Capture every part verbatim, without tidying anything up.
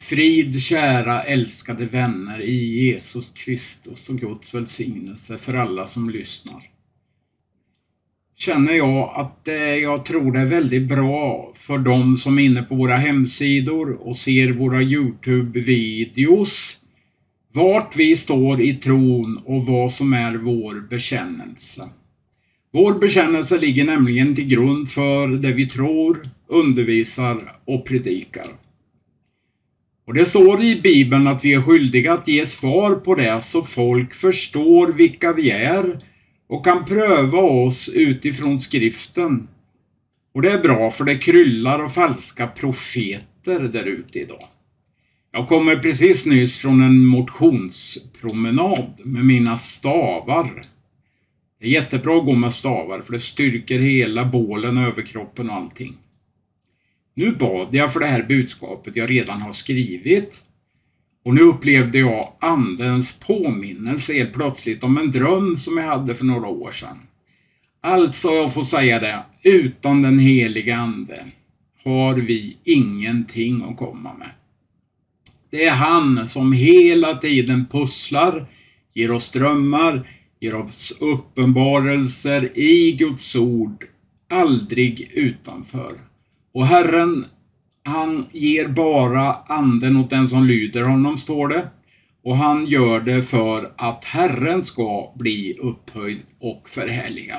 Frid, kära älskade vänner i Jesus Kristus och Guds välsignelse för alla som lyssnar. Känner jag att det, jag tror det är väldigt bra för de som är inne på våra hemsidor och ser våra YouTube-videos vart vi står i tron och vad som är vår bekännelse. Vår bekännelse ligger nämligen till grund för det vi tror, undervisar och predikar. Och det står i Bibeln att vi är skyldiga att ge svar på det så folk förstår vilka vi är och kan pröva oss utifrån skriften. Och det är bra för det kryllar och falska profeter där ute idag. Jag kommer precis nyss från en motionspromenad med mina stavar. Det är jättebra att gå med stavar för det styrker hela bålen, överkroppen och allting. Nu bad jag för det här budskapet jag redan har skrivit. Och nu upplevde jag andens påminnelse helt plötsligt om en dröm som jag hade för några år sedan. Alltså, jag får säga det, utan den heliga ande har vi ingenting att komma med. Det är han som hela tiden pusslar, ger oss drömmar, ger oss uppenbarelser i Guds ord, aldrig utanför. Och Herren, han ger bara anden åt den som lyder honom, står det. Och han gör det för att Herren ska bli upphöjd och förhärligad.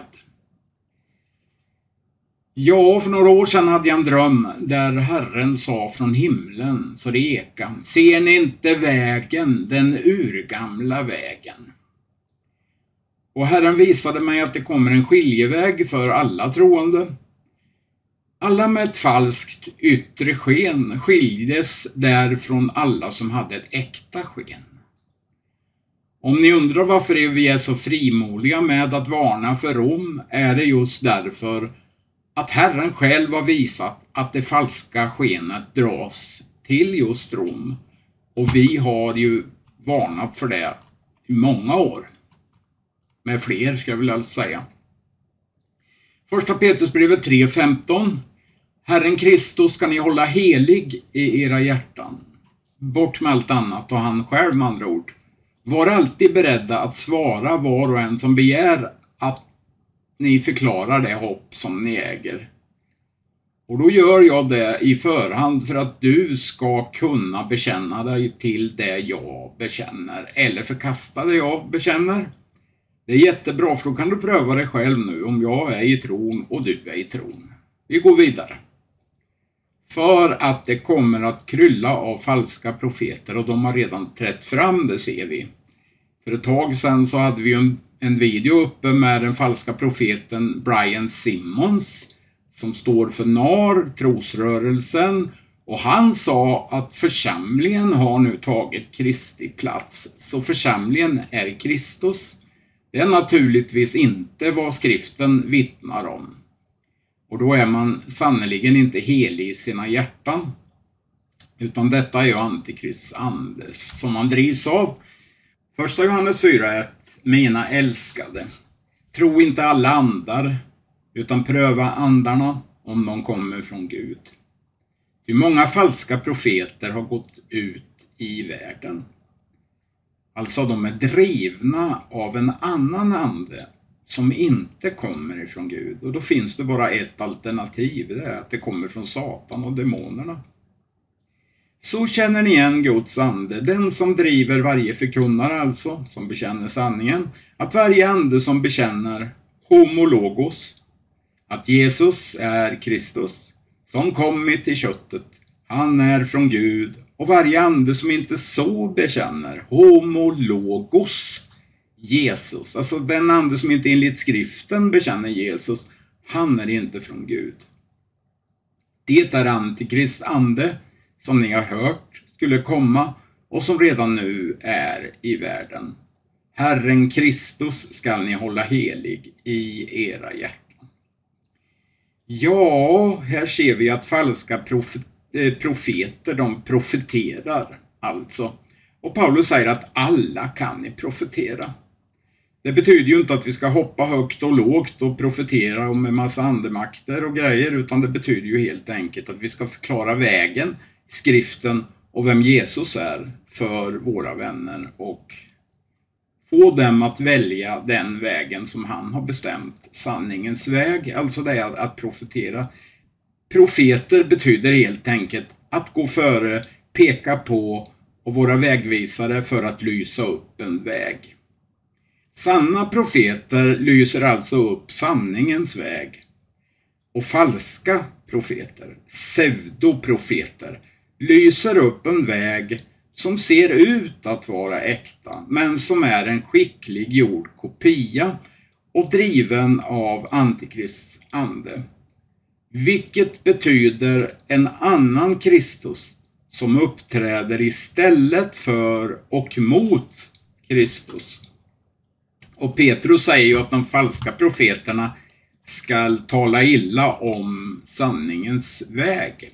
Ja, för några år sedan hade jag en dröm där Herren sa från himlen så det ekan: ser ni inte vägen, den urgamla vägen? Och Herren visade mig att det kommer en skiljeväg för alla troende. Alla med ett falskt yttre sken skildes där från alla som hade ett äkta sken. Om ni undrar varför vi är så frimodiga med att varna för Rom, är det just därför att Herren själv har visat att det falska skenet dras till just Rom. Och vi har ju varnat för det i många år. Med fler ska jag väl alltså säga. Första Petrusbrevet tre femton. Herren Kristus ska ni hålla helig i era hjärtan. Bort med allt annat och han själv med andra ord. Var alltid beredda att svara var och en som begär att ni förklarar det hopp som ni äger. Och då gör jag det i förhand för att du ska kunna bekänna dig till det jag bekänner. Eller förkasta det jag bekänner. Det är jättebra för då kan du pröva dig själv nu om jag är i tron och du är i tron. Vi går vidare. För att det kommer att krylla av falska profeter och de har redan trätt fram, det ser vi. För ett tag sedan så hade vi en, en video uppe med den falska profeten Brian Simmons som står för N A R, trosrörelsen, och han sa att församlingen har nu tagit Kristi plats. Så församlingen är Kristus. Det är naturligtvis inte vad skriften vittnar om. Och då är man sannoliken inte helig i sina hjärtan. Utan detta är ju antikrists ande som man drivs av. Första Johannes fyra ett. Mina älskade. Tro inte alla andar, utan pröva andarna om de kommer från Gud. Hur många falska profeter har gått ut i världen? Alltså de är drivna av en annan ande som inte kommer ifrån Gud. Och då finns det bara ett alternativ, det är att det kommer från Satan och demonerna. Så känner ni igen Guds ande, den som driver varje förkunnare alltså, som bekänner sanningen. Att varje ande som bekänner homologos, att Jesus är Kristus, som kommit i köttet, han är från Gud. Och varje ande som inte så bekänner homologos, Jesus, alltså den ande som inte enligt skriften bekänner Jesus, han är inte från Gud. Det är antikrist ande som ni har hört skulle komma och som redan nu är i världen. Herren Kristus ska ni hålla helig i era hjärtan. Ja, här ser vi att falska profeter profeter, de profeterar alltså. Och Paulus säger att alla kan ni profetera. Det betyder ju inte att vi ska hoppa högt och lågt och profetera om en massa andemakter och grejer, utan det betyder ju helt enkelt att vi ska förklara vägen, skriften och vem Jesus är för våra vänner och få dem att välja den vägen som han har bestämt, sanningens väg, alltså det är att profetera. Profeter betyder helt enkelt att gå före, peka på och vara vägvisare för att lysa upp en väg. Sanna profeter lyser alltså upp sanningens väg. Och falska profeter, pseudoprofeter, lyser upp en väg som ser ut att vara äkta, men som är en skicklig gjord kopia och driven av antikrists ande. Vilket betyder en annan Kristus som uppträder istället för och mot Kristus. Och Petrus säger ju att de falska profeterna ska tala illa om sanningens väg.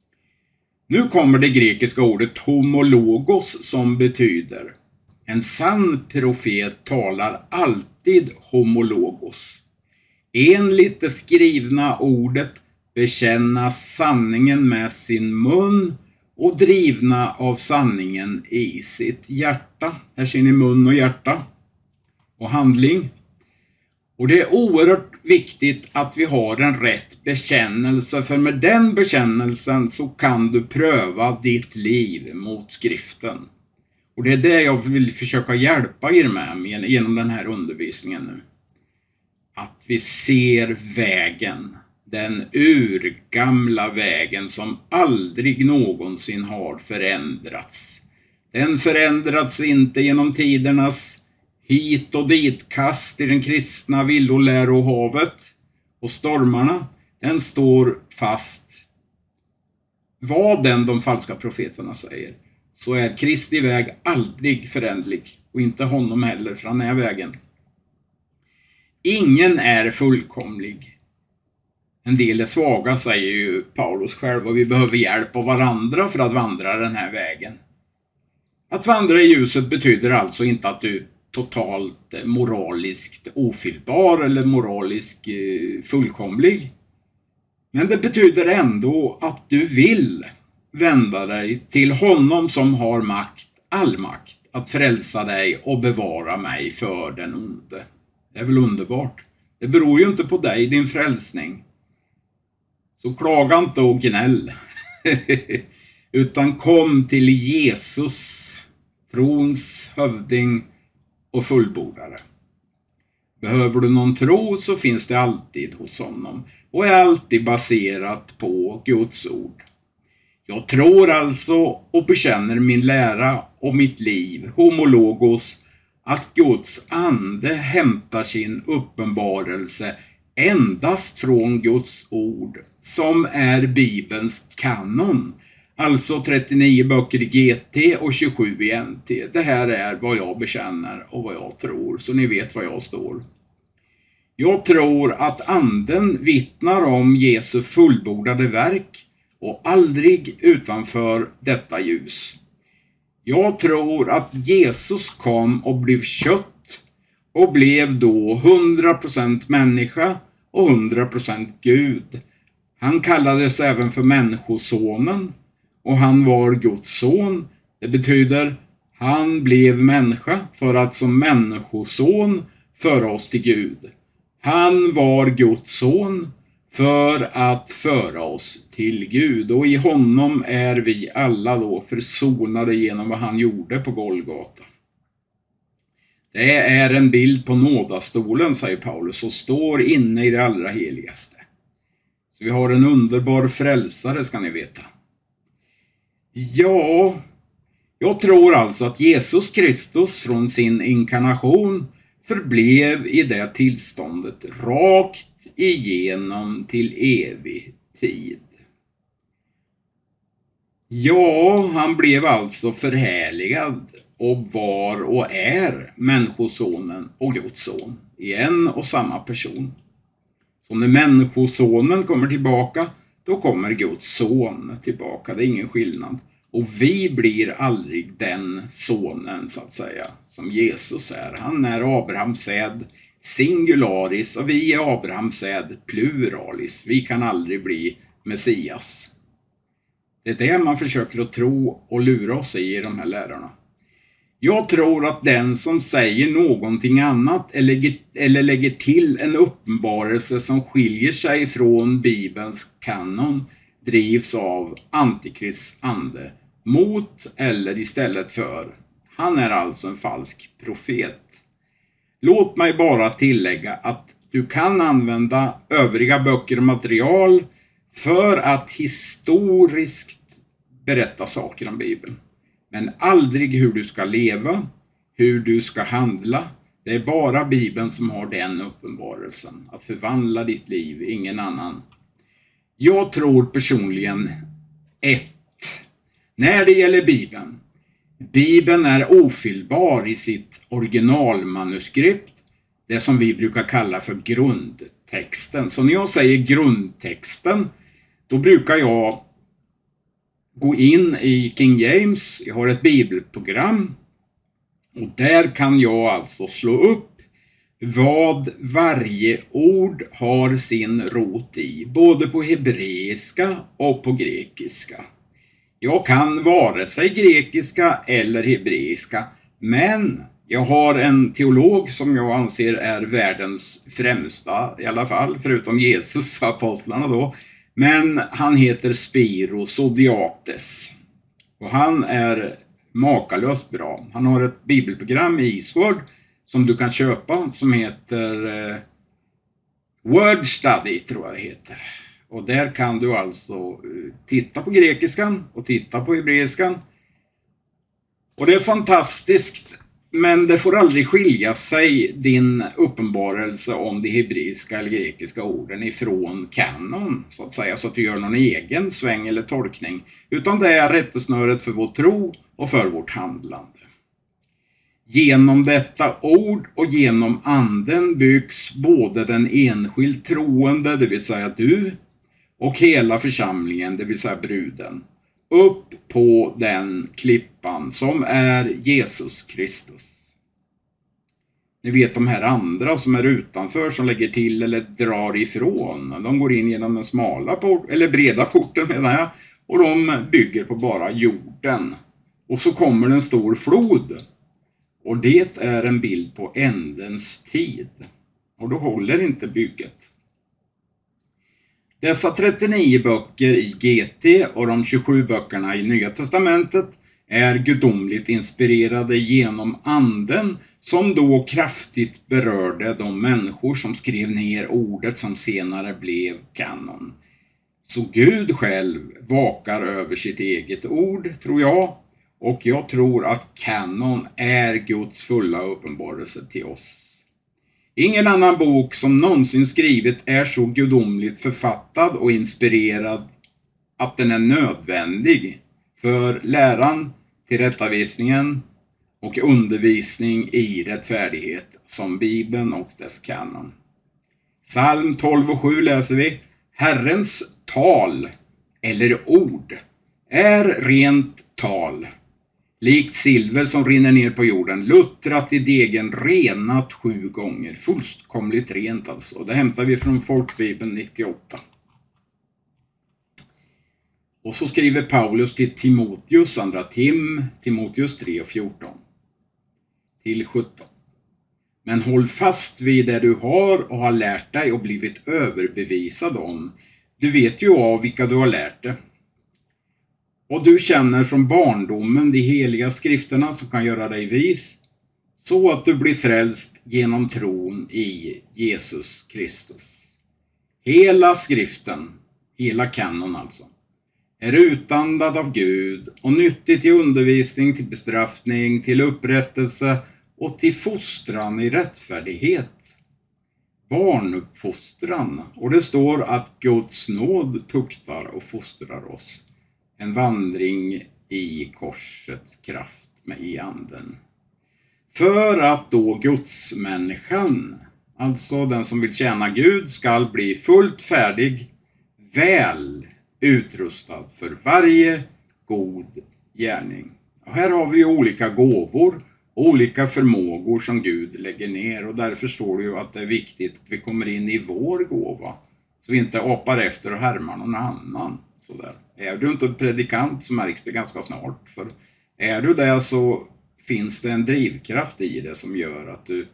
Nu kommer det grekiska ordet homologos som betyder en sann profet talar alltid homologos. Enligt det skrivna ordet bekänna sanningen med sin mun och drivna av sanningen i sitt hjärta. Här ser ni mun och hjärta och handling. Och det är oerhört viktigt att vi har en rätt bekännelse, för med den bekännelsen så kan du pröva ditt liv mot skriften. Och det är det jag vill försöka hjälpa er med genom den här undervisningen nu. Att vi ser vägen, den urgamla vägen som aldrig någonsin har förändrats. Den förändrats inte genom tidernas hit och dit kast i den kristna villolärohavet och stormarna. Den står fast. Vad den de falska profeterna säger, så är Kristi väg aldrig förändlig, och inte honom heller, för han är vägen. Ingen är fullkomlig. En del är svaga, säger ju Paulus själv, och vi behöver hjälp av varandra för att vandra den här vägen. Att vandra i ljuset betyder alltså inte att du totalt moraliskt ofyllbar eller moraliskt fullkomlig. Men det betyder ändå att du vill vända dig till honom som har makt, all makt, att frälsa dig och bevara mig för den onde. Det är väl underbart. Det beror ju inte på dig, din frälsning. Så klaga inte och gnäll. Utan kom till Jesus, trons hövding och fullbordare. Behöver du någon tro så finns det alltid hos honom och är alltid baserat på Guds ord. Jag tror alltså och bekänner min lära och mitt liv, homologos, att Guds ande hämtar sin uppenbarelse endast från Guds ord, som är Bibelns kanon. Alltså trettionio böcker i G T och tjugosju i N T. Det här är vad jag bekänner och vad jag tror, så ni vet vad jag står. Jag tror att anden vittnar om Jesu fullbordade verk och aldrig utanför detta ljus. Jag tror att Jesus kom och blev kött och blev då hundra procent människa och hundra procent Gud. Han kallades även för människosonen och han var Guds son. Det betyder han blev människa för att som människoson föra oss till Gud. Han var Guds son för att föra oss till Gud. Och i honom är vi alla då försonade genom vad han gjorde på Golgata. Det är en bild på nådastolen, säger Paulus, och står inne i det allra heligaste. Så vi har en underbar frälsare, ska ni veta. Ja, jag tror alltså att Jesus Kristus från sin inkarnation förblev i det tillståndet rakt igenom till evig tid. Ja, han blev alltså förhärligad och var och är människosonen och Guds son i en och samma person. Så när människosonen kommer tillbaka, då kommer Guds son tillbaka. Det är ingen skillnad. Och vi blir aldrig den sonen, så att säga, som Jesus är. Han är Abrahams säd singularis och vi är Abrahams säd pluralis. Vi kan aldrig bli Messias. Det är det man försöker att tro och lura oss i de här lärarna. Jag tror att den som säger någonting annat eller lägger, eller lägger till en uppenbarelse som skiljer sig från Bibelns kanon drivs av Antikrists ande mot eller istället för. Han är alltså en falsk profet. Låt mig bara tillägga att du kan använda övriga böcker och material för att historiskt berätta saker om Bibeln. Men aldrig hur du ska leva, hur du ska handla. Det är bara Bibeln som har den uppenbarelsen. Att förvandla ditt liv, ingen annan. Jag tror personligen ett. När det gäller Bibeln. Bibeln är ofyllbar i sitt originalmanuskript. Det som vi brukar kalla för grundtexten. Så när jag säger grundtexten, då brukar jag gå in i King James. Jag har ett bibelprogram. Och där kan jag alltså slå upp vad varje ord har sin rot i. Både på hebreiska och på grekiska. Jag kan vare sig grekiska eller hebreiska. Men jag har en teolog som jag anser är världens främsta, i alla fall, förutom Jesus och apostlarna då. Men han heter Spiro Zodhiates. Och han är makalöst bra. Han har ett bibelprogram i Eastword som du kan köpa som heter eh, Word Study, tror jag det heter. Och där kan du alltså eh, titta på grekiskan och titta på hebreiskan. Och det är fantastiskt. Men det får aldrig skilja sig din uppenbarelse om de hebreiska eller grekiska orden ifrån kanon, så att säga, så att du gör någon egen sväng eller tolkning. Utan det är rättesnöret för vår tro och för vårt handlande. Genom detta ord och genom anden byggs både den enskild troende, det vill säga du, och hela församlingen, det vill säga bruden, upp på den klippan som är Jesus Kristus. Ni vet de här andra som är utanför, som lägger till eller drar ifrån. De går in genom den smala port, eller breda porten menar jag, och de bygger på bara jorden. Och så kommer en stor flod. Och det är en bild på ändens tid. Och då håller inte bygget. Dessa trettionio böcker i G T och de tjugosju böckerna i Nya Testamentet är gudomligt inspirerade genom anden som då kraftigt berörde de människor som skrev ner ordet som senare blev kanon. Så Gud själv vakar över sitt eget ord, tror jag, och jag tror att kanon är Guds fulla uppenbarelse till oss. Ingen annan bok som någonsin skrivit är så gudomligt författad och inspirerad att den är nödvändig för läran, tillrättavisningen och undervisning i rättfärdighet som Bibeln och dess kanon. Psalm tolv och sju läser vi: Herrens tal eller ord är rent tal, likt silver som rinner ner på jorden, luttrat i degen, renat sju gånger. Fullkomligt rent alltså. Det hämtar vi från Folkbibeln nittioåtta. Och så skriver Paulus till Timoteus, andra Tim, Timoteus tre och fjorton. Till sjutton. Men håll fast vid det du har och har lärt dig och blivit överbevisad om. Du vet ju av vilka du har lärt dig. Och du känner från barndomen de heliga skrifterna som kan göra dig vis, så att du blir frälst genom tron i Jesus Kristus. Hela skriften, hela kanon alltså, är utandad av Gud och nyttig till undervisning, till bestraffning, till upprättelse och till fostran i rättfärdighet. Barnuppfostran, och det står att Guds nåd tuktar och fostrar oss. En vandring i korsets kraft med i anden. För att då gudsmänniskan, alltså den som vill tjäna Gud, ska bli fullt färdig, väl utrustad för varje god gärning. Och här har vi olika gåvor, olika förmågor som Gud lägger ner, och därför står det ju att det är viktigt att vi kommer in i vår gåva, så vi inte apar efter och härmar någon annan. sådär. Är du inte predikant så märks det ganska snart. För är du det så finns det en drivkraft i det som gör att du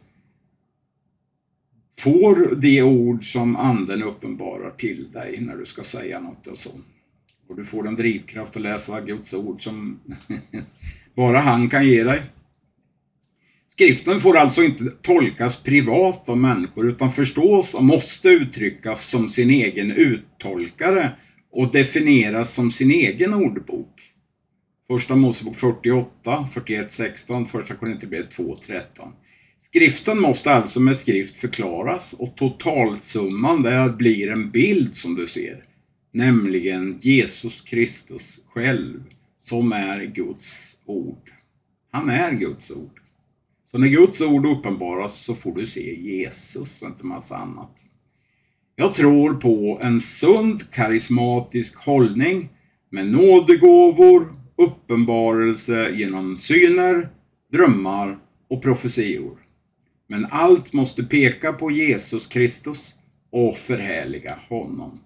får de ord som anden uppenbarar till dig när du ska säga något och så. Och du får en drivkraft att läsa Guds ord som bara han kan ge dig. Skriften får alltså inte tolkas privat av människor utan förstås och måste uttryckas som sin egen uttolkare och definieras som sin egen ordbok. Första Mosebok fyrtioåtta, fyrtioett, sexton, första Korinthierbrevet två, tretton. Skriften måste alltså med skrift förklaras och totalsumman där blir en bild som du ser. Nämligen Jesus Kristus själv som är Guds ord. Han är Guds ord. Så när Guds ord uppenbaras så får du se Jesus och inte massa annat. Jag tror på en sund karismatisk hållning med nådegåvor, uppenbarelse genom syner, drömmar och profetior. Men allt måste peka på Jesus Kristus och förhärliga honom.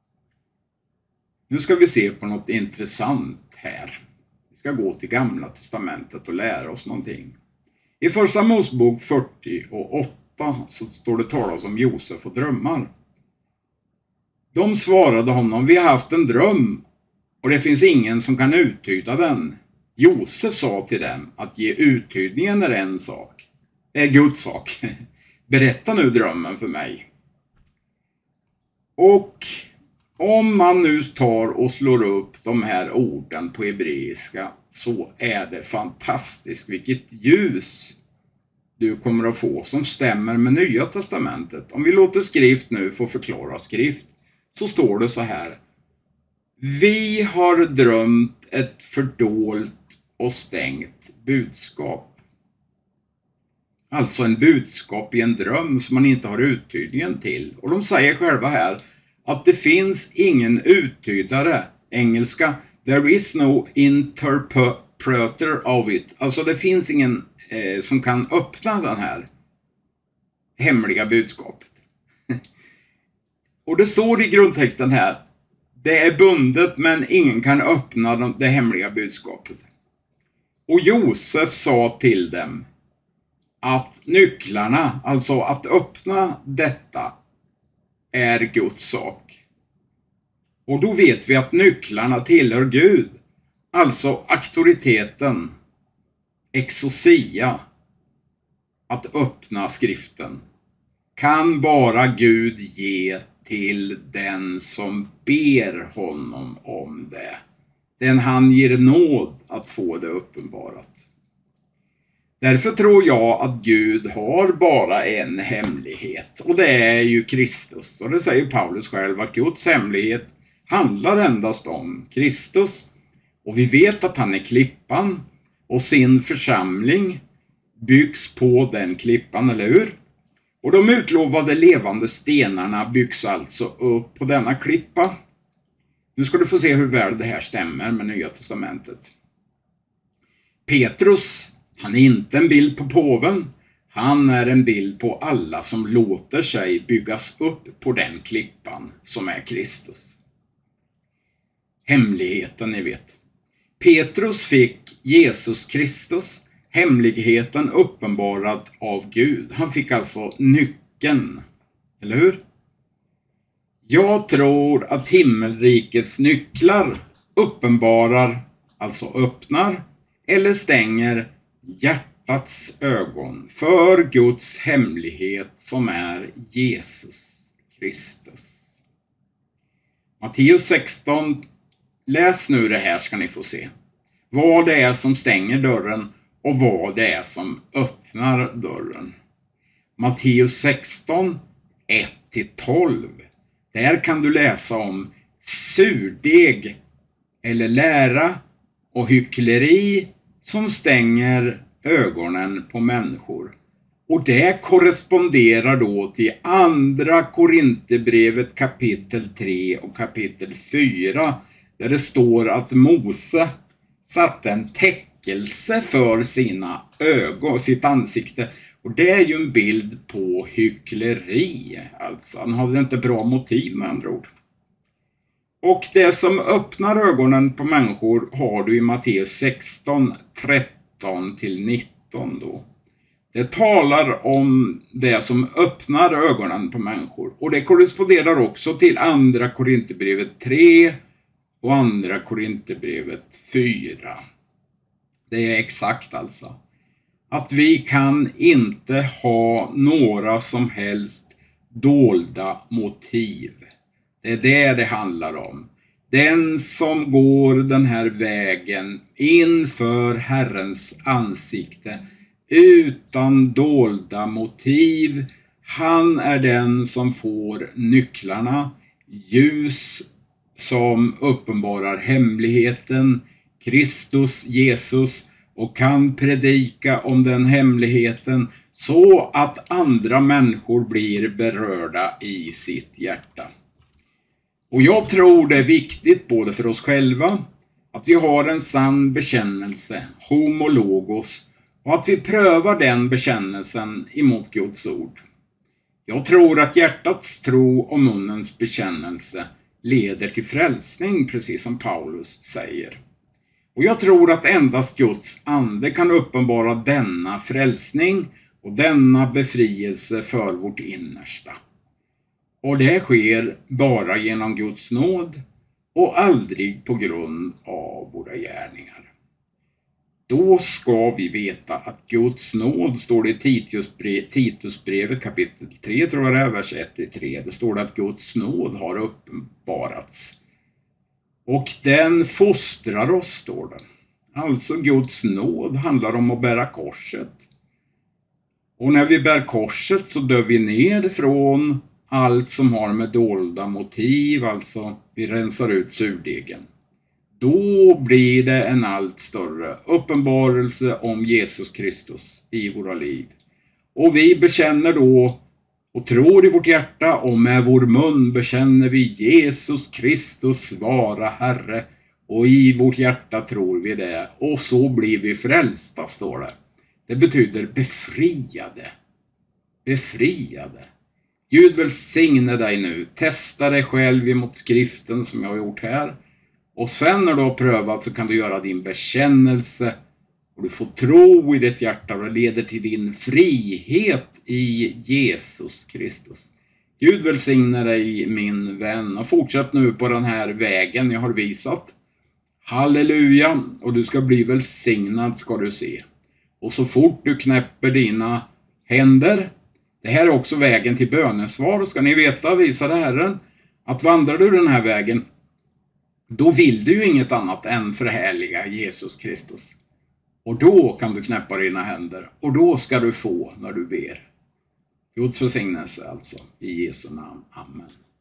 Nu ska vi se på något intressant här. Vi ska gå till Gamla testamentet och lära oss någonting. I första Mosebok fyrtio och åtta så står det talas om Josef och drömmar. De svarade honom, vi har haft en dröm och det finns ingen som kan uttyda den. Josef sa till dem att ge uttydningen är en sak. Det är Guds sak. Berätta nu drömmen för mig. Och om man nu tar och slår upp de här orden på hebreiska så är det fantastiskt vilket ljus du kommer att få som stämmer med Nya testamentet. Om vi låter skrift nu få förklara skrift så står det så här. Vi har drömt ett fördolt och stängt budskap. Alltså en budskap i en dröm som man inte har uttydningen till. Och de säger själva här att det finns ingen uttydare, engelska, there is no interpreter of it. Alltså det finns ingen eh, som kan öppna den här hemliga budskapet. Och det står i grundtexten här, det är bundet men ingen kan öppna det hemliga budskapet. Och Josef sa till dem att nycklarna, alltså att öppna detta, är Guds sak. Och då vet vi att nycklarna tillhör Gud. Alltså auktoriteten, exousia, att öppna skriften, kan bara Gud ge till den som ber honom om det. Den han ger nåd att få det uppenbarat. Därför tror jag att Gud har bara en hemlighet och det är ju Kristus. Och det säger Paulus själv att Guds hemlighet handlar endast om Kristus. Och vi vet att han är klippan och sin församling byggs på den klippan, eller hur? Och de utlovade levande stenarna byggs alltså upp på denna klippa. Nu ska du få se hur väl det här stämmer med Nya testamentet. Petrus, han är inte en bild på påven. Han är en bild på alla som låter sig byggas upp på den klippan som är Kristus. Hemligheten, ni vet. Petrus fick Jesus Kristus, hemligheten uppenbarad av Gud. Han fick alltså nyckeln, eller hur? Jag tror att himmelrikets nycklar uppenbarar, alltså öppnar eller stänger hjärtats ögon för Guds hemlighet som är Jesus Kristus. Matteus sexton, läs nu det här ska ni få se. Vad det är som stänger dörren och vad det är som öppnar dörren. Matteus sexton, ett till tolv. Där kan du läsa om surdeg eller lära och hyckleri som stänger ögonen på människor. Och det korresponderar då till andra Korinthierbrevet kapitel tre och kapitel fyra. Där det står att Mose satte en täckelse för sina ögon, sitt ansikte. Och det är ju en bild på hyckleri. Alltså han hade inte bra motiv med andra ord. Och det som öppnar ögonen på människor har du i Matteus sexton, tretton till nitton då. Det talar om det som öppnar ögonen på människor. Och det korresponderar också till andra Korinthierbrevet tre och andra Korinthierbrevet fyra. Det är exakt alltså. Att vi kan inte ha några som helst dolda motiv. Det är det det handlar om. Den som går den här vägen inför Herrens ansikte utan dolda motiv, han är den som får nycklarna, ljus som uppenbarar hemligheten, Kristus Jesus, och kan predika om den hemligheten så att andra människor blir berörda i sitt hjärta. Och jag tror det är viktigt både för oss själva att vi har en sann bekännelse, homologos, och att vi prövar den bekännelsen emot Guds ord. Jag tror att hjärtats tro och munnens bekännelse leder till frälsning, precis som Paulus säger. Och jag tror att endast Guds ande kan uppenbara denna frälsning och denna befrielse för vårt innersta. Och det sker bara genom Guds nåd och aldrig på grund av våra gärningar. Då ska vi veta att Guds nåd, står det i Titusbrevet, Titusbrevet kapitel tre, tror jag det är, vers ett till tre. Det står det att Guds nåd har uppenbarats. Och den fostrar oss, står det. Alltså Guds nåd handlar om att bära korset. Och när vi bär korset så dör vi ner från allt som har med dolda motiv, alltså vi rensar ut surdegen. Då blir det en allt större uppenbarelse om Jesus Kristus i våra liv. Och vi bekänner då och tror i vårt hjärta, och med vår mun bekänner vi Jesus Kristus vara Herre. Och i vårt hjärta tror vi det. Och så blir vi frälsta, står det. Det betyder befriade. Befriade. Gud välsigne dig nu. Testa dig själv emot skriften som jag har gjort här. Och sen när du har prövat så kan du göra din bekännelse. Och du får tro i ditt hjärta och det leder till din frihet i Jesus Kristus. Gud välsigne dig, min vän, och fortsätt nu på den här vägen jag har visat. Halleluja, och du ska bli välsignad, ska du se. Och så fort du knäpper dina händer, det här är också vägen till bönesvar, och ska ni veta, visade Herren, att vandrar du den här vägen, då vill du ju inget annat än förhärliga Jesus Kristus. Och då kan du knäppa dina händer. Och då ska du få när du ber. Guds välsignelse alltså. I Jesu namn. Amen.